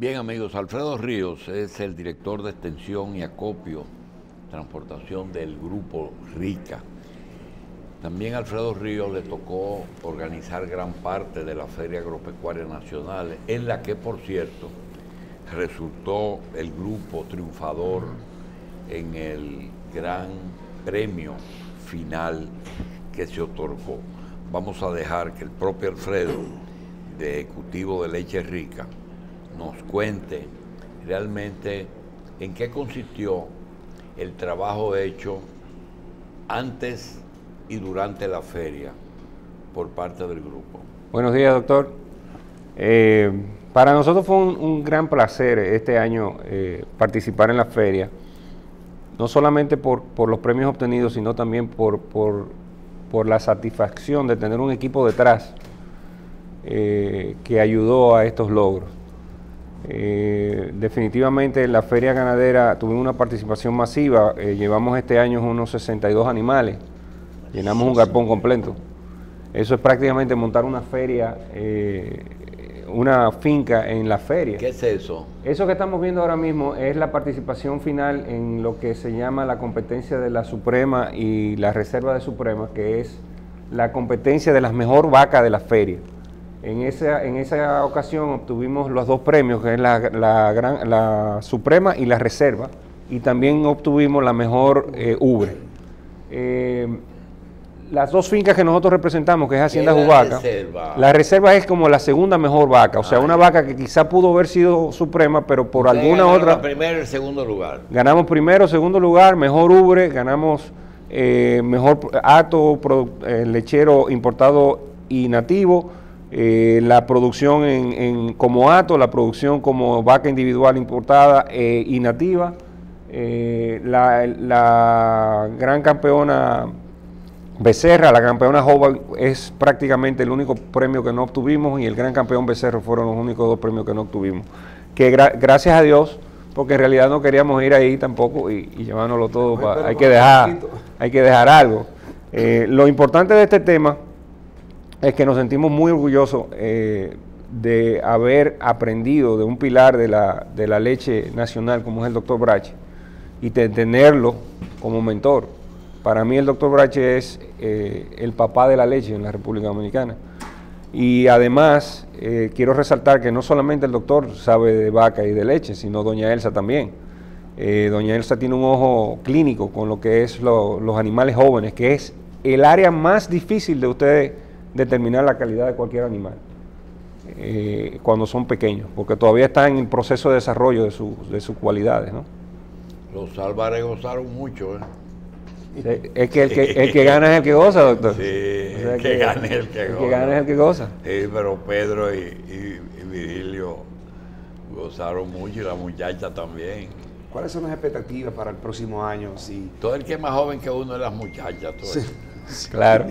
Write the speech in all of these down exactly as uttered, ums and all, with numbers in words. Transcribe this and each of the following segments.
Bien, amigos, Alfredo Ríos es el director de extensión y acopio, transportación del grupo RICA. También a Alfredo Ríos le tocó organizar gran parte de la Feria Agropecuaria Nacional, en la que, por cierto, resultó el grupo triunfador en el gran premio final que se otorgó. Vamos a dejar que el propio Alfredo, de Ejecutivo de Leche Rica, nos cuente realmente en qué consistió el trabajo hecho antes y durante la feria por parte del grupo. Buenos días, doctor. Eh, para nosotros fue un, un gran placer este año eh, participar en la feria, no solamente por, por los premios obtenidos, sino también por, por, por la satisfacción de tener un equipo detrás eh, que ayudó a estos logros. Eh, definitivamente la feria ganadera tuvimos una participación masiva, eh, llevamos este año unos sesenta y dos animales, llenamos un galpón completo. Eso es prácticamente montar una feria, eh, una finca en la feria. ¿Qué es eso? Eso que estamos viendo ahora mismo es la participación final en lo que se llama la competencia de la Suprema y la Reserva de Suprema, que es la competencia de las mejor vacas de la feria. En esa, en esa ocasión obtuvimos los dos premios, que es la, la, gran, la Suprema y la Reserva, y también obtuvimos la mejor eh, ubre. Eh, las dos fincas que nosotros representamos, que es Hacienda Jubaca, reserva? la Reserva es como la segunda mejor vaca, o sea, Ay. una vaca que quizá pudo haber sido Suprema, pero por Usted alguna otra... primero y el segundo lugar. Ganamos primero, segundo lugar, mejor ubre, ganamos eh, mejor hato eh, lechero importado y nativo, Eh, la producción en, en, como hato, la producción como vaca individual importada eh, y nativa, eh, la, la gran campeona Becerra, la campeona Joven es prácticamente el único premio que no obtuvimos, y el gran campeón Becerro fueron los únicos dos premios que no obtuvimos, que gra gracias a Dios, porque en realidad no queríamos ir ahí tampoco y, y llevárnoslo todo, no, pa, hay, que dejar, hay que dejar algo. Eh, lo importante de este tema es que nos sentimos muy orgullosos eh, de haber aprendido de un pilar de la, de la leche nacional como es el doctor Brache, y de tenerlo como mentor. Para mí el doctor Brache es eh, el papá de la leche en la República Dominicana. Y además eh, quiero resaltar que no solamente el doctor sabe de vaca y de leche, sino doña Elsa también. Eh, doña Elsa tiene un ojo clínico con lo que es lo, los animales jóvenes, que es el área más difícil de ustedes determinar la calidad de cualquier animal eh, cuando son pequeños, porque todavía están en el proceso de desarrollo de, su, de sus cualidades, ¿no? Los Álvarez gozaron mucho, ¿eh? Sí, es que el, que el que gana es el que goza, doctor. Sí, o sea, el que, que gana es el que el goza. que gana es el que goza. Sí, pero Pedro y, y, y Virgilio gozaron mucho, y la muchacha también. ¿Cuáles son las expectativas para el próximo año? Sí. Todo el que es más joven que uno es las muchachas. Todo sí. Claro.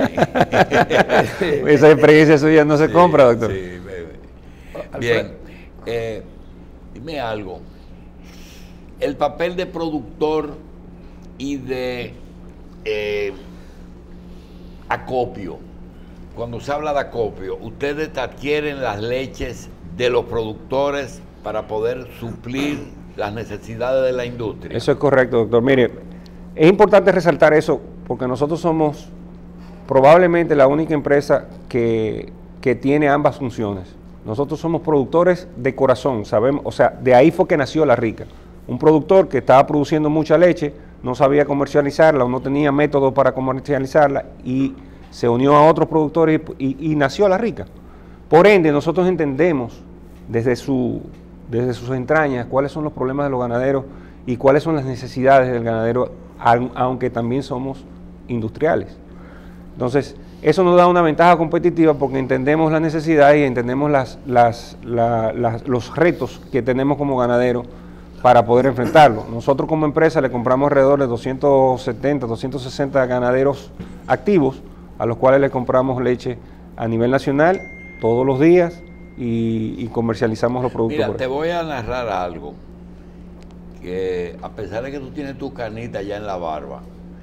Esa experiencia suya no se sí, compra, doctor. Sí, bien. Eh, dime algo. El papel de productor y de eh, acopio. Cuando se habla de acopio, ustedes adquieren las leches de los productores para poder suplir las necesidades de la industria. Eso es correcto, doctor. Mire, es importante resaltar eso, porque nosotros somos probablemente la única empresa que, que tiene ambas funciones. Nosotros somos productores de corazón, sabemos, o sea, de ahí fue que nació La Rica. Un productor que estaba produciendo mucha leche, no sabía comercializarla o no tenía métodos para comercializarla, y se unió a otros productores y, y, y nació La Rica. Por ende, nosotros entendemos desde, su, desde sus entrañas cuáles son los problemas de los ganaderos y cuáles son las necesidades del ganadero, aunque también somos industriales. Entonces, eso nos da una ventaja competitiva porque entendemos las necesidades y entendemos las, las, la, las, los retos que tenemos como ganaderos para poder enfrentarlo. Nosotros como empresa le compramos alrededor de doscientos setenta, doscientos sesenta ganaderos activos, a los cuales le compramos leche a nivel nacional todos los días y, y comercializamos los productos. Mira, te voy a narrar algo, que a pesar de que tú tienes tu carnita ya en la barba,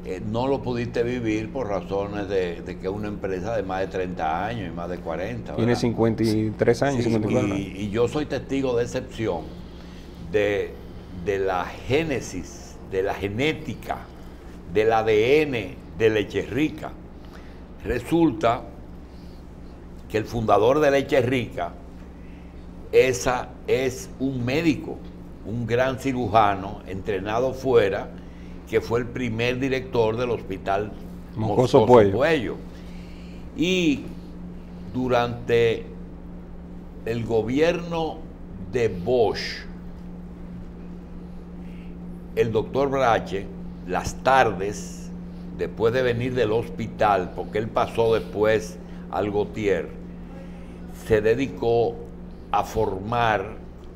eh, no lo pudiste vivir por razones de, de que es una empresa de más de treinta años y más de cuarenta. Tiene ¿verdad? cincuenta y tres años, Sí, cincuenta y cuatro años. y, y yo soy testigo de excepción de, de la génesis, de la genética, del A D N de Leche Rica. Resulta que el fundador de Leche Rica esa es un médico, un gran cirujano entrenado fuera, que fue el primer director del hospital Moscoso Moscoso Puello. Puello. Y durante el gobierno de Bosch, el doctor Brache, las tardes, después de venir del hospital, porque él pasó después al Gautier, se dedicó a formar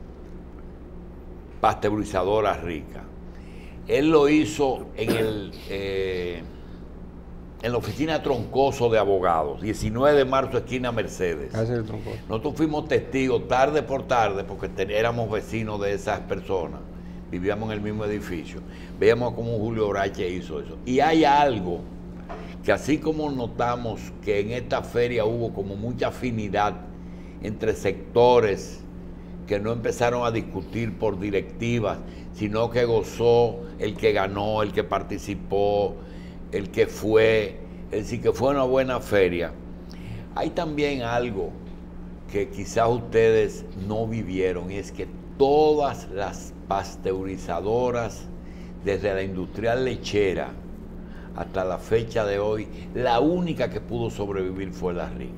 pasteurizadoras ricas. Él lo hizo en, el, eh, en la oficina Troncoso de Abogados, diecinueve de marzo, esquina Mercedes. Ese es el Troncoso. Nosotros fuimos testigos tarde por tarde, porque éramos vecinos de esas personas, vivíamos en el mismo edificio, veíamos cómo Julio Brache hizo eso. Y hay algo que, así como notamos que en esta feria hubo como mucha afinidad entre sectores que no empezaron a discutir por directivas, sino que gozó el que ganó, el que participó, el que fue, es decir, que fue una buena feria. Hay también algo que quizás ustedes no vivieron, y es que todas las pasteurizadoras, desde la industrial lechera hasta la fecha de hoy, la única que pudo sobrevivir fue la Rica.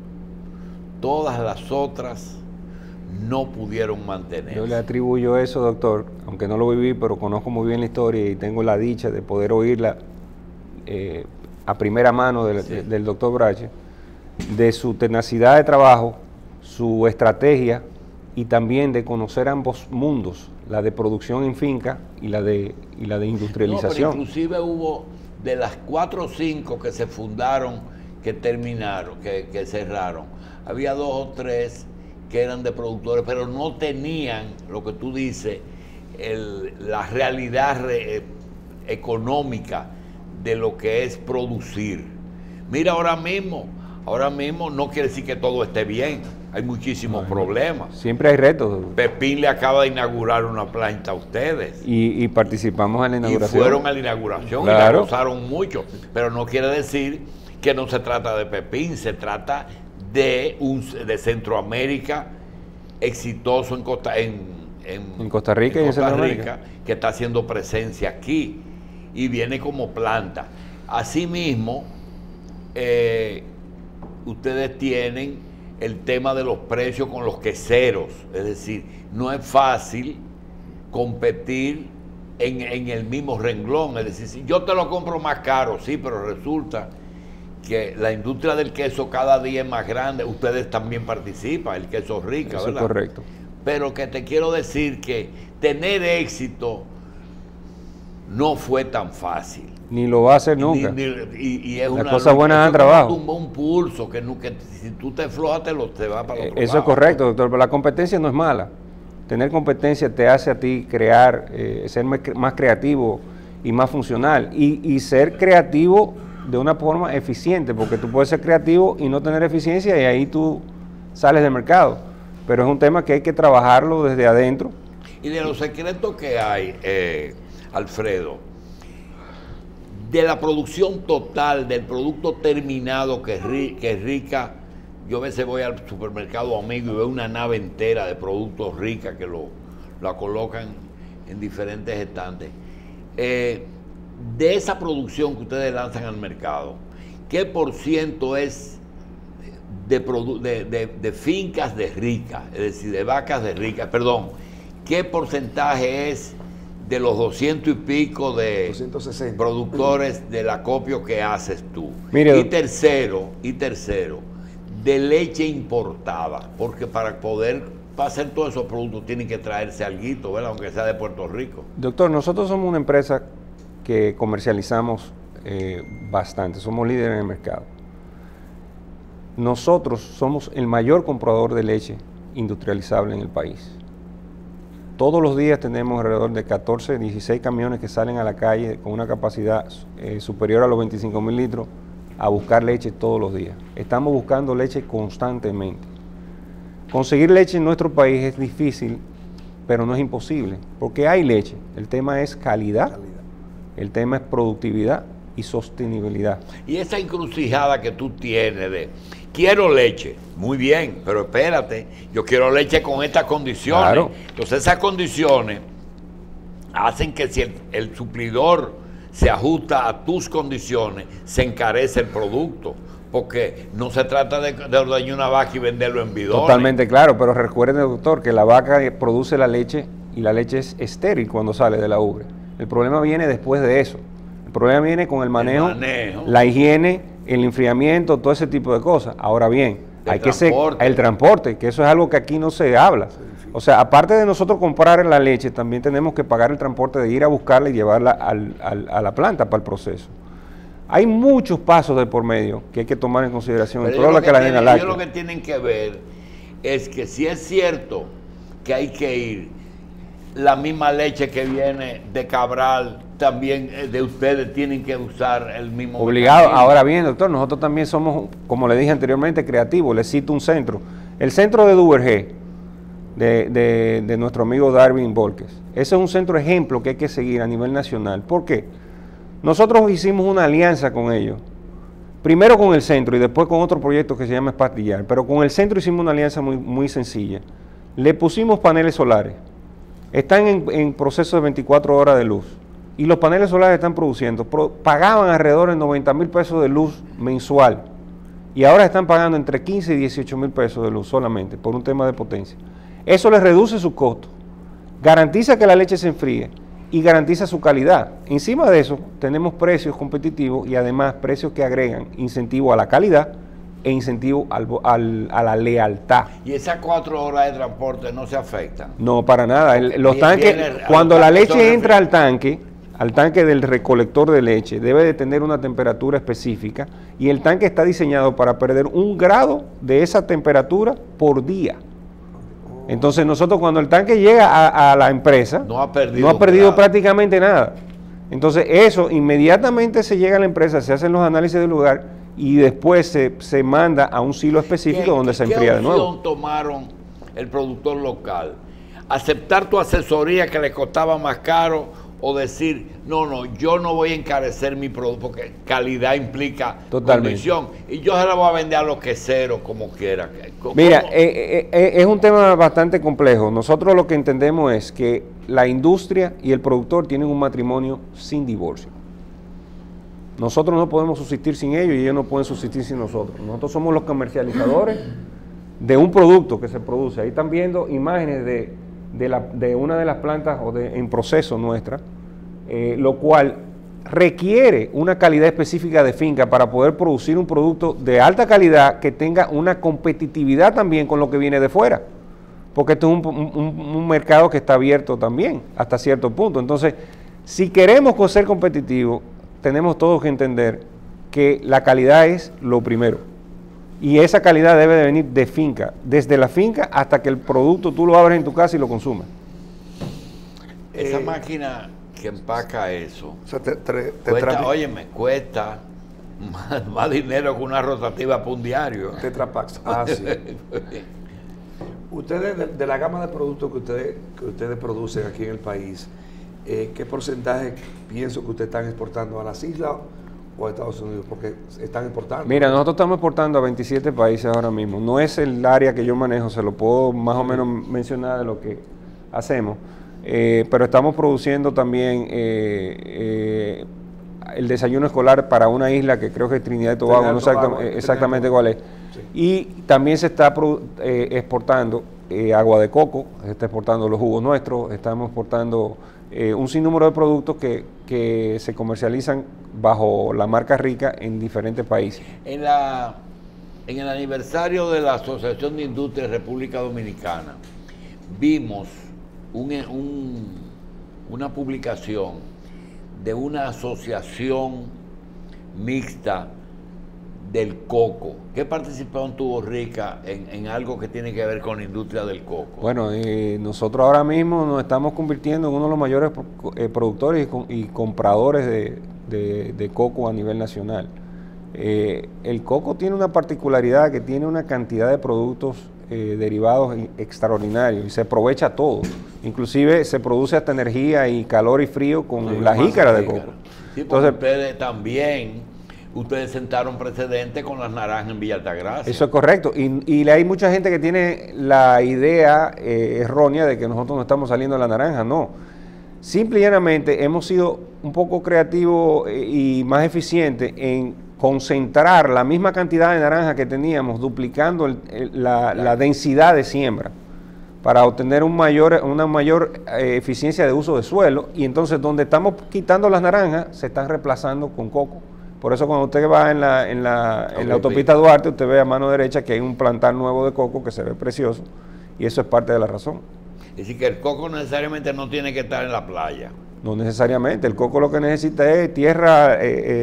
Todas las otras no pudieron mantenerse. Yo le atribuyo eso, doctor, aunque no lo viví, pero conozco muy bien la historia y tengo la dicha de poder oírla eh, a primera mano del, Sí. de, del doctor Brache, de su tenacidad de trabajo, su estrategia y también de conocer ambos mundos, la de producción en finca y la de, y la de industrialización. No, pero inclusive hubo de las cuatro o cinco que se fundaron, que terminaron, que, que cerraron, había dos o tres que eran de productores, pero no tenían lo que tú dices, el, la realidad re, económica de lo que es producir. Mira, ahora mismo, ahora mismo no quiere decir que todo esté bien, hay muchísimos Bueno, problemas. Siempre hay retos. Pepín le acaba de inaugurar una planta a ustedes. Y, y participamos en la inauguración. Y fueron a la inauguración, claro, y la gozaron mucho. Pero no quiere decir que no se trata de Pepín, se trata de, un, de Centroamérica exitoso en Costa, en, en, en Costa Rica, en y en Costa Centroamérica, Rica, que está haciendo presencia aquí y viene como planta. Asimismo, eh, ustedes tienen el tema de los precios con los queseros, es decir, no es fácil competir en, en el mismo renglón, es decir, si yo te lo compro más caro, sí, pero resulta que la industria del queso cada día es más grande, ustedes también participan, el queso Rica, eso ¿verdad? es correcto. Pero que te quiero decir que tener éxito no fue tan fácil. Ni lo va a hacer nunca. Ni, ni, y, y es Las una, cosas buenas dan trabajo. Tumba un pulso, que, no, que si tú te flojas, te, lo, te va para el otro Eso lado. es correcto, doctor, pero la competencia no es mala. Tener competencia te hace a ti crear, eh, ser más creativo y más funcional. Y, y ser creativo de una forma eficiente, porque tú puedes ser creativo y no tener eficiencia y ahí tú sales del mercado. Pero es un tema que hay que trabajarlo desde adentro. Y de los secretos que hay, eh, Alfredo, de la producción total, del producto terminado que es, que es Rica, yo a veces voy al supermercado amigo y veo una nave entera de productos Rica que lo, la colocan en diferentes estantes. Eh, de esa producción que ustedes lanzan al mercado, ¿qué por ciento es de, de, de, de fincas de Rica, es decir, de vacas de Rica? Perdón, ¿qué porcentaje es de los doscientos y pico de doscientos sesenta productores del acopio que haces tú? Mire, y tercero, y tercero, de leche importada, porque para poder hacer todos esos productos tienen que traerse alguito, ¿verdad? Aunque sea de Puerto Rico. Doctor, nosotros somos una empresa que comercializamos eh, bastante, somos líderes en el mercado. Nosotros somos el mayor comprador de leche industrializable en el país. Todos los días tenemos alrededor de catorce, dieciséis camiones que salen a la calle con una capacidad eh, superior a los veinticinco mil litros a buscar leche todos los días. Estamos buscando leche constantemente. Conseguir leche en nuestro país es difícil, pero no es imposible, porque hay leche. El tema es calidad, calidad. El tema es productividad y sostenibilidad. Y esa encrucijada que tú tienes de, quiero leche, muy bien, pero espérate, yo quiero leche con estas condiciones. Claro. Entonces esas condiciones hacen que si el, el suplidor se ajusta a tus condiciones, se encarece el producto. Porque no se trata de, de ordeñar una vaca y venderlo en bidones. Totalmente claro, pero recuerde, doctor, que la vaca produce la leche y la leche es estéril cuando sale de la ubre. El problema viene después de eso. El problema viene con el manejo, el manejo. la higiene, el enfriamiento, todo ese tipo de cosas. Ahora bien, el hay transporte. que ser el transporte, que eso es algo que aquí no se habla. O sea, aparte de nosotros comprar la leche, también tenemos que pagar el transporte de ir a buscarla y llevarla al, al, a la planta para el proceso. Hay muchos pasos de por medio que hay que tomar en consideración. Pero en lo, que que la tienen, ellos lo que tienen que ver es que si es cierto que hay que ir, la misma leche que viene de Cabral, también de ustedes tienen que usar el mismo obligado. mecanismo. Ahora bien, doctor, nosotros también somos, como le dije anteriormente, creativos. Les cito un centro. El centro de Duvergé, de, de, de nuestro amigo Darwin Volques. Ese es un centro ejemplo que hay que seguir a nivel nacional. ¿Por qué? Nosotros hicimos una alianza con ellos, primero con el centro y después con otro proyecto que se llama Espastillar, pero con el centro hicimos una alianza muy, muy sencilla. Le pusimos paneles solares, están en, en proceso de veinticuatro horas de luz y los paneles solares están produciendo, pro, pagaban alrededor de noventa mil pesos de luz mensual y ahora están pagando entre quince y dieciocho mil pesos de luz solamente por un tema de potencia. Eso les reduce sus costos, garantiza que la leche se enfríe y garantiza su calidad. Encima de eso, tenemos precios competitivos y además precios que agregan incentivo a la calidad e incentivo al, al, a la lealtad. ¿Y esas cuatro horas de transporte no se afectan? No, para nada. El, los tanques, viene, cuando la leche entra al tanque, al tanque del recolector de leche, debe de tener una temperatura específica y el tanque está diseñado para perder un grado de esa temperatura por día. Entonces nosotros cuando el tanque llega a, a la empresa, no ha perdido, no ha perdido prácticamente nada. Entonces eso inmediatamente se llega a la empresa, se hacen los análisis del lugar y después se, se manda a un silo específico donde se enfría de nuevo. ¿Qué opción tomaron el productor local? ¿Aceptar tu asesoría que le costaba más caro o decir, no, no, yo no voy a encarecer mi producto porque calidad implica Totalmente. condición y yo se la voy a vender a los queseros como quiera? ¿Cómo? Mira, eh, eh, es un tema bastante complejo. Nosotros lo que entendemos es que la industria y el productor tienen un matrimonio sin divorcio. Nosotros no podemos subsistir sin ellos y ellos no pueden subsistir sin nosotros. Nosotros somos los comercializadores de un producto que se produce. Ahí están viendo imágenes de, de, la, de una de las plantas o de, en proceso nuestra, eh, lo cual requiere una calidad específica de finca para poder producir un producto de alta calidad que tenga una competitividad también con lo que viene de fuera. Porque esto es un, un, un mercado que está abierto también hasta cierto punto. Entonces, si queremos ser competitivos, tenemos todos que entender que la calidad es lo primero. Y esa calidad debe de venir de finca, desde la finca hasta que el producto tú lo abres en tu casa y lo consumes. Esa Eh, máquina que empaca eso, o sea, te, te, te cuesta, óyeme, cuesta más, más dinero que una rotativa para un diario. Tetrapax. Ah, sí. Ustedes, de, de la gama de productos que ustedes, que ustedes producen aquí en el país, eh, ¿qué porcentaje pienso que ustedes están exportando a las islas o a Estados Unidos? Porque están exportando. Mira, nosotros estamos exportando a veintisiete países ahora mismo. No es el área que yo manejo, se lo puedo más o menos mencionar de lo que hacemos. Eh, pero estamos produciendo también eh, eh, el desayuno escolar para una isla que creo que es Trinidad y Tobago, no sé exactamente, exactamente cuál es. Sí. Y también se está eh, exportando eh, agua de coco, se está exportando los jugos nuestros, estamos exportando eh, un sinnúmero de productos que, que se comercializan bajo la marca Rica en diferentes países. En, la, en el aniversario de la Asociación de Industria de República Dominicana, vimos un, un, una publicación de una asociación mixta del coco. ¿Qué participación tuvo Rica en, en algo que tiene que ver con la industria del coco? Bueno, eh, nosotros ahora mismo nos estamos convirtiendo en uno de los mayores eh, productores y, y compradores de, de, de coco a nivel nacional. Eh, el coco tiene una particularidad que tiene una cantidad de productos eh, derivados extraordinarios y se aprovecha todo. Inclusive se produce hasta energía y calor y frío con sí, la jícara de coco. Sí, entonces ustedes también, ustedes sentaron precedente con las naranjas en Villa Altagracia. Eso es correcto. Y, y hay mucha gente que tiene la idea eh, errónea de que nosotros no estamos saliendo de la naranja. No. Simple y llanamente hemos sido un poco creativos eh, y más eficientes en concentrar la misma cantidad de naranja que teníamos, duplicando el, el, la, la densidad de siembra para obtener un mayor, una mayor eh, eficiencia de uso de suelo, y entonces donde estamos quitando las naranjas se están reemplazando con coco. Por eso cuando usted va en la, en la, en la autopista Duarte, usted ve a mano derecha que hay un plantar nuevo de coco que se ve precioso, y eso es parte de la razón. Es decir, que el coco necesariamente no tiene que estar en la playa. No necesariamente, el coco lo que necesita es tierra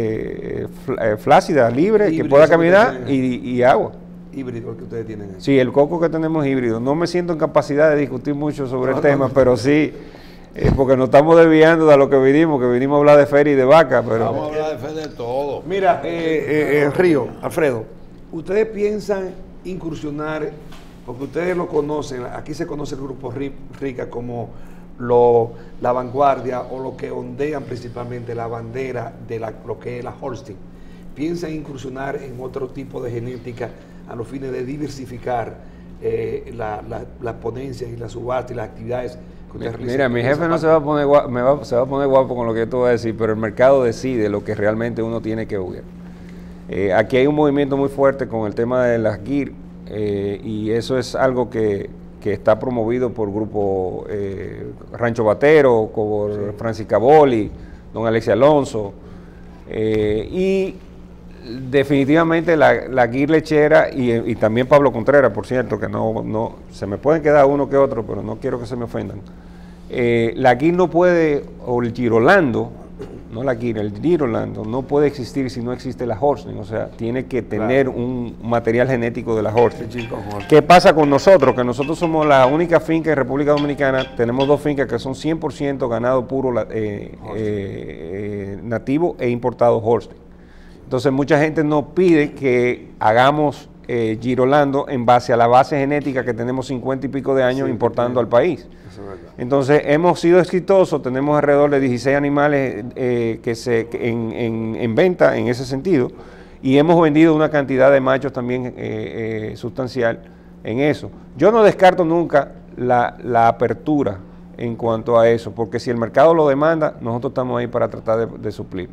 eh, eh, flácida, libre, híbrido, que pueda caminar, y, y agua. Híbrido el que ustedes tienen ahí. Sí, el coco que tenemos híbrido. No me siento en capacidad de discutir mucho sobre no, el tema, no, no. pero sí, eh, porque nos estamos desviando de lo que vinimos, que vinimos a hablar de feria y de vaca. Pero... Vamos a hablar de feria de todo. Mira, eh, eh, eh, Río, Alfredo, ¿ustedes piensan incursionar, porque ustedes lo conocen, aquí se conoce el Grupo Rica como lo, la vanguardia o lo que ondean principalmente la bandera de la, lo que es la Holstein? ¿Piensan incursionar en otro tipo de genética a los fines de diversificar eh, la, la, las ponencias y las subastas y las actividades que ustedes realizan? Mira, mi jefe no se va a poner guapo, me va, se va a poner guapo con lo que yo te voy a decir, pero el mercado decide lo que realmente uno tiene que ver. Eh, aquí hay un movimiento muy fuerte con el tema de las G I R, eh, y eso es algo que, que está promovido por Grupo eh, Rancho Batero, por sí. Francis Caboli, don Alexis Alonso, eh, y definitivamente la, la G I R lechera y, y también Pablo Contreras, por cierto, que no, no se me pueden quedar uno que otro, pero no quiero que se me ofendan. Eh, la G I R no puede, o el Girolando, no la G I R, el Girolando no puede existir si no existe la Holstein, o sea, tiene que tener claro. un material genético de la Holstein. ¿Qué pasa con nosotros? Que nosotros somos la única finca en República Dominicana, tenemos dos fincas que son cien por ciento ganado puro eh, eh, eh, nativo e importado Holstein. Entonces mucha gente nos pide que hagamos eh, Girolando en base a la base genética que tenemos cincuenta y pico de años sí, importando al país. Entonces hemos sido exitosos, tenemos alrededor de dieciséis animales eh, que se, en, en, en venta en ese sentido, y hemos vendido una cantidad de machos también eh, eh, sustancial en eso. Yo no descarto nunca la, la apertura en cuanto a eso, porque si el mercado lo demanda, nosotros estamos ahí para tratar de, de suplir.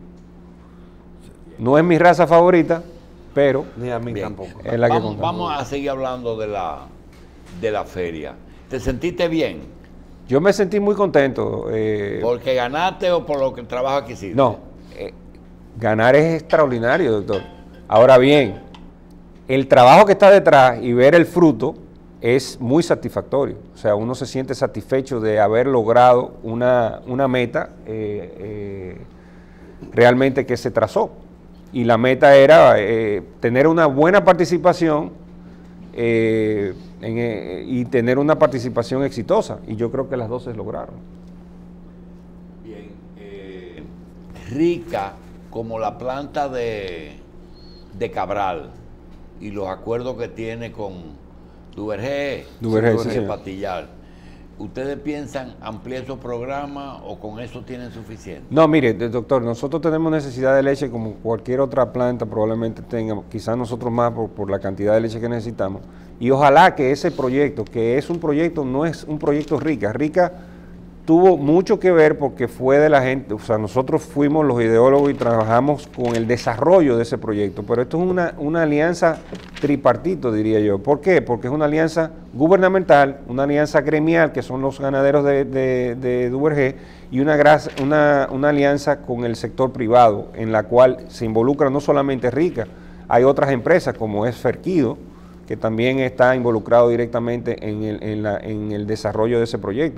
No es mi raza favorita, pero ni a mí bien, tampoco. Es la vamos, que vamos a seguir hablando de la, de la feria. ¿Te sentiste bien? Yo me sentí muy contento. Eh, ¿Porque ganaste o por lo que el trabajo que hiciste? No, eh, ganar es extraordinario, doctor. Ahora bien, el trabajo que está detrás y ver el fruto es muy satisfactorio. O sea, uno se siente satisfecho de haber logrado una, una meta eh, eh, realmente que se trazó. Y la meta era eh, tener una buena participación eh, en, eh, y tener una participación exitosa. Y yo creo que las dos se lograron. Bien. Eh, Rica como la planta de, de Cabral y los acuerdos que tiene con Duvergé, Duvergé, sí, sí, Patillar. ¿Ustedes piensan ampliar esos programas o con eso tienen suficiente? No, mire, doctor, nosotros tenemos necesidad de leche como cualquier otra planta probablemente tenga, quizás nosotros más por, por la cantidad de leche que necesitamos. Y ojalá que ese proyecto, que es un proyecto, no es un proyecto Rica. Rica tuvo mucho que ver porque fue de la gente, o sea, nosotros fuimos los ideólogos y trabajamos con el desarrollo de ese proyecto, pero esto es una, una alianza tripartito, diría yo. ¿Por qué? Porque es una alianza gubernamental, una alianza gremial, que son los ganaderos de, de, de Duvergé, y una, una, una alianza con el sector privado, en la cual se involucra no solamente Rica, hay otras empresas como es Ferquido, que también está involucrado directamente en el, en la, en el desarrollo de ese proyecto.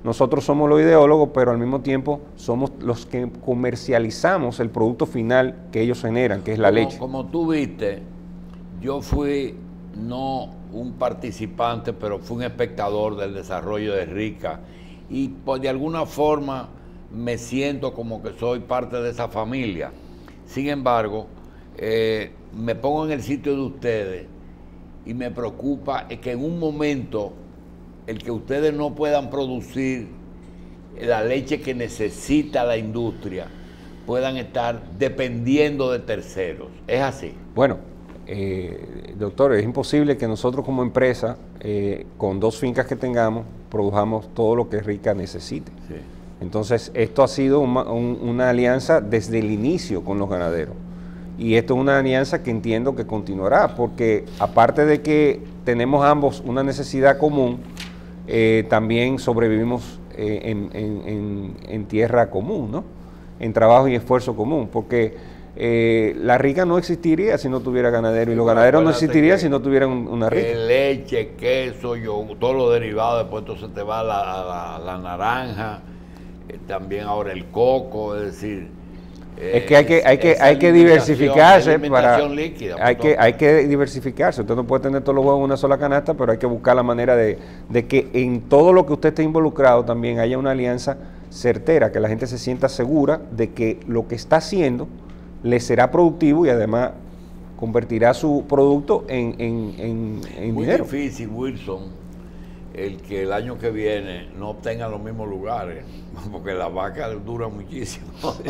nosotros somos los ideólogos, pero al mismo tiempo somos los que comercializamos el producto final que ellos generan, que es la como, leche. Como tú viste, yo fui no un participante, pero fui un espectador del desarrollo de Rica y pues de alguna forma me siento como que soy parte de esa familia. Sin embargo, eh, me pongo en el sitio de ustedes y me preocupa es que en un momento el que ustedes no puedan producir la leche que necesita la industria, puedan estar dependiendo de terceros. ¿Es así? Bueno, eh, doctor, es imposible que nosotros como empresa, eh, con dos fincas que tengamos, produjamos todo lo que Rica necesite. Sí. Entonces, esto ha sido una, un, una alianza desde el inicio con los ganaderos. Y esto es una alianza que entiendo que continuará, porque aparte de que tenemos ambos una necesidad común, eh, también sobrevivimos eh, en, en, en, en tierra común, ¿no? En trabajo y esfuerzo común, porque eh, la Rica no existiría si no tuviera ganadero, y los ganaderos no existirían si no tuvieran una Rica. Leche, queso, yo, todos los derivados, después entonces te va la, la, la naranja, eh, también ahora el coco, es decir... Es que hay que, hay que, hay que diversificarse para líquida, hay que, hay que diversificarse. Usted no puede tener todos los huevos en una sola canasta, pero hay que buscar la manera de, de que en todo lo que usted esté involucrado también haya una alianza certera, que la gente se sienta segura de que lo que está haciendo le será productivo y además convertirá su producto en, en, en, en Muy dinero. Muy difícil, Wilson, el que el año que viene no obtenga los mismos lugares, porque las vacas duran muchísimo.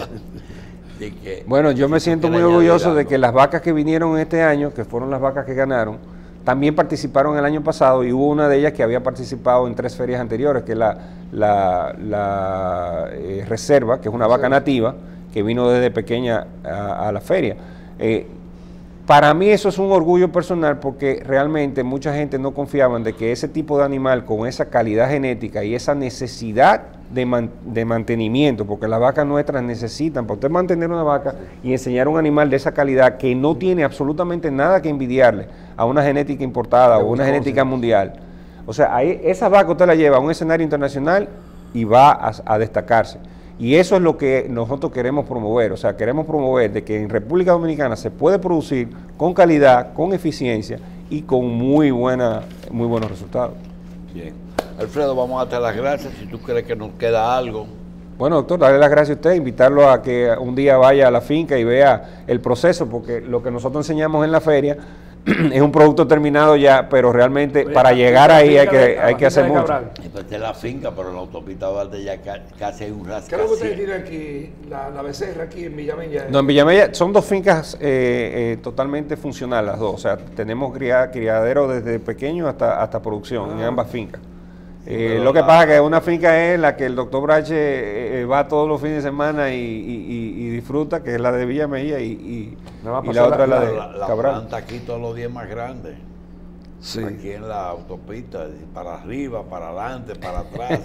De que, bueno, yo me siento muy orgulloso de que las vacas que vinieron este año, que fueron las vacas que ganaron, también participaron el año pasado y hubo una de ellas que había participado en tres ferias anteriores, que es la, la, la eh, Reserva, que es una vaca nativa, que vino desde pequeña a, a la feria. Eh, para mí eso es un orgullo personal porque realmente mucha gente no confiaba en de que ese tipo de animal con esa calidad genética y esa necesidad de, man, de mantenimiento, porque las vacas nuestras necesitan, para usted mantener una vaca y enseñar un animal de esa calidad que no tiene absolutamente nada que envidiarle a una genética importada o una genética mundial. O sea, ahí, esa vaca usted la lleva a un escenario internacional y va a, a destacarse. Y eso es lo que nosotros queremos promover, o sea, queremos promover de que en República Dominicana se puede producir con calidad, con eficiencia y con muy, buena, muy buenos resultados. Bien. Alfredo, vamos a darte las gracias. Si tú crees que nos queda algo. Bueno, doctor, darle las gracias a usted, invitarlo a que un día vaya a la finca y vea el proceso, porque lo que nosotros enseñamos en la feria es un producto terminado ya, pero realmente Oye, para llegar ahí hay que, de, hay que hacer mucho. Después de la finca, pero en la autopista Duarte ya casi hay un rascacielos. ¿Qué es lo que usted tiene aquí, la, la becerra aquí en Villamella? No, en Villamella son dos fincas eh, eh, totalmente funcionales las dos, o sea, tenemos cria, criadero desde pequeño hasta, hasta producción ah. en ambas fincas. Eh, lo que la, pasa es que una finca es la que el doctor Brache eh, va todos los fines de semana y, y, y, y disfruta, que es la de Villa Mejía, y, y, y la otra es la, la de la, la Cabral. La planta aquí todos los días más grande. Sí. Aquí en la autopista, para arriba, para adelante, para atrás.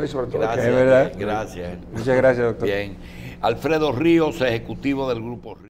Gracias, es verdad. Gracias. Muchas gracias, doctor. Bien. Alfredo Ríos, ejecutivo del Grupo Ríos.